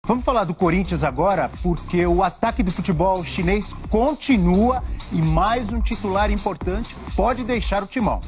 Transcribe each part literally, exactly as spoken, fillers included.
Vamos falar do Corinthians agora, porque o ataque do futebol chinês continua e mais um titular importante pode deixar o timão.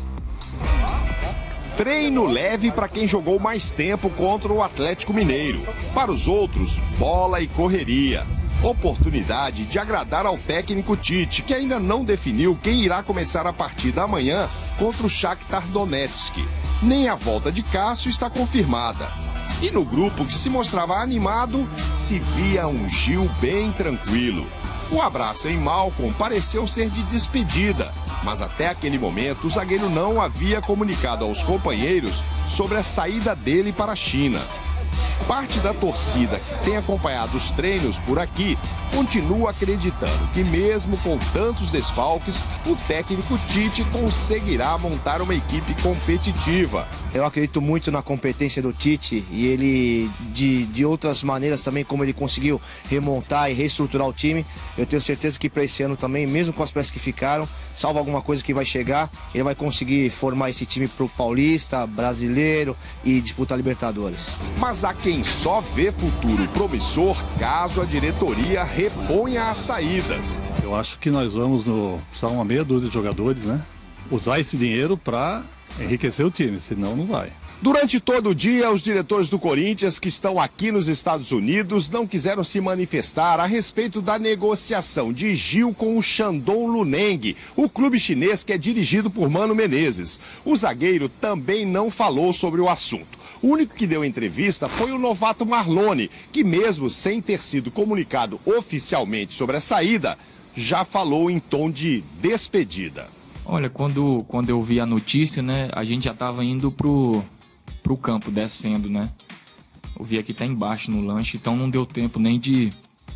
Treino leve para quem jogou mais tempo contra o Atlético Mineiro. Para os outros, bola e correria. Oportunidade de agradar ao técnico Tite, que ainda não definiu quem irá começar a partida amanhã contra o Shakhtar Donetsk. Nem a volta de Cássio está confirmada. E no grupo que se mostrava animado, se via um Gil bem tranquilo. O abraço em Malcom pareceu ser de despedida, mas até aquele momento o zagueiro não havia comunicado aos companheiros sobre a saída dele para a China. Parte da torcida que tem acompanhado os treinos por aqui continua acreditando que mesmo com tantos desfalques, o técnico Tite conseguirá montar uma equipe competitiva. Eu acredito muito na competência do Tite e ele, de, de outras maneiras também, como ele conseguiu remontar e reestruturar o time. Eu tenho certeza que para esse ano também, mesmo com as peças que ficaram, salvo alguma coisa que vai chegar, ele vai conseguir formar esse time para o Paulista, Brasileiro e disputar Libertadores. Mas há quem só vê futuro promissor caso a diretoria reponha as saídas. Eu acho que nós vamos, no, só uma meia dúzia de jogadores, né? Usar esse dinheiro para enriquecer o time, senão não vai. Durante todo o dia, os diretores do Corinthians que estão aqui nos Estados Unidos não quiseram se manifestar a respeito da negociação de Gil com o Shandong Luneng, o clube chinês que é dirigido por Mano Menezes. O zagueiro também não falou sobre o assunto. O único que deu entrevista foi o novato Marlone, que mesmo sem ter sido comunicado oficialmente sobre a saída, já falou em tom de despedida. Olha, quando, quando eu vi a notícia, né, a gente já estava indo pro, pro campo, descendo, né? Eu vi aqui tá embaixo no lanche, então não deu tempo nem de,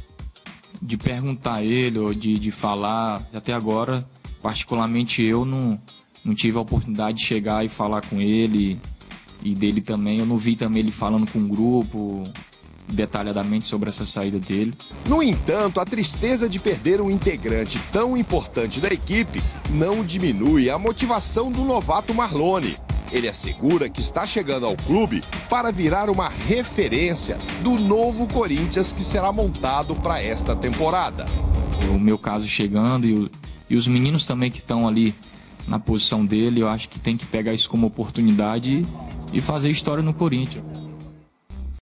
de perguntar a ele ou de, de falar. Até agora, particularmente eu, não, não tive a oportunidade de chegar e falar com ele e dele também. Eu não vi também ele falando com o grupo detalhadamente sobre essa saída dele. No entanto, a tristeza de perder um integrante tão importante da equipe não diminui a motivação do novato Marlone. Ele assegura que está chegando ao clube para virar uma referência do novo Corinthians que será montado para esta temporada. O meu caso chegando e, o, e os meninos também que estão ali na posição dele, eu acho que tem que pegar isso como oportunidade e, e fazer história no Corinthians.